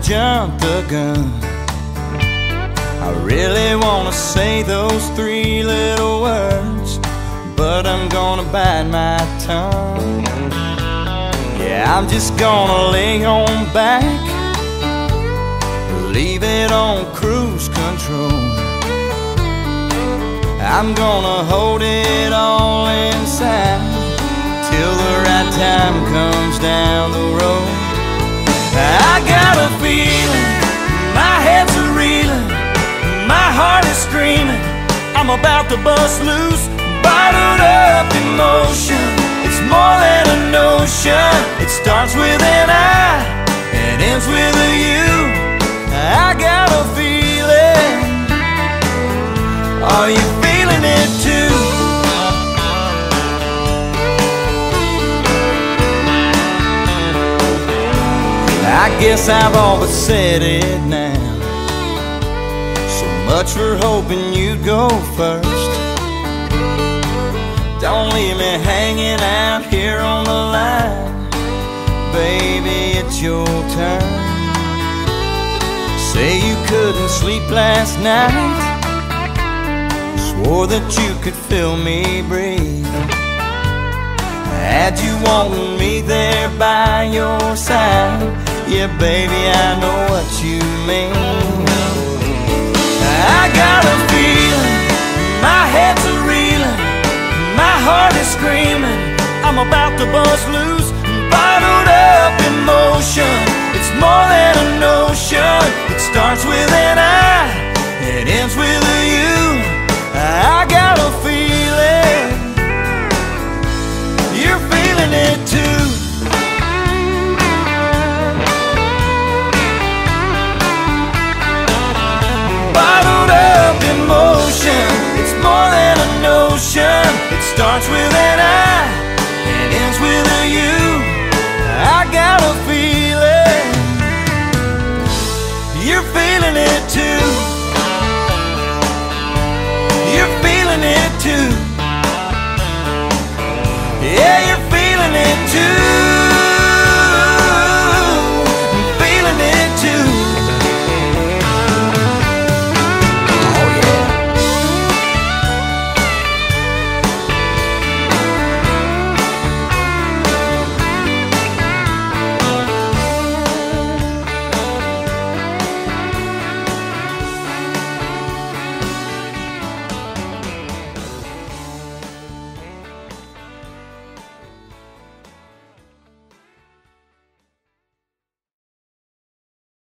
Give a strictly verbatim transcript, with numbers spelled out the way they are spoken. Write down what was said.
jumped the gun. I really wanna say those three little words, but I'm gonna bite my tongue. Yeah, I'm just gonna lay on back, leave it on cruise control. I'm gonna hold it all inside till the right time comes down the road. I got a feeling, my head's a reeling, my heart is screaming, I'm about to bust loose. Bottled up emotion, it's more than a notion. It starts with an I and ends with a you. I got a feeling, are you feeling it too? I guess I've all but said it now. So much for hoping you'd go first. Don't leave me hanging out here on the line. Baby, it's your turn. Say you couldn't sleep last night, swore that you could feel me breathe. Had you wanting me there by your side, yeah, baby, I know what you mean. I got a feeling, my head's a reeling, my heart is screaming, I'm about to bust loose. Bottled up emotion, it's more than a notion. It starts with an I, it ends with a you. I got a feeling, you're feeling it too. Bottled up emotion, it's more than a notion. It starts with an I, it ends with a you.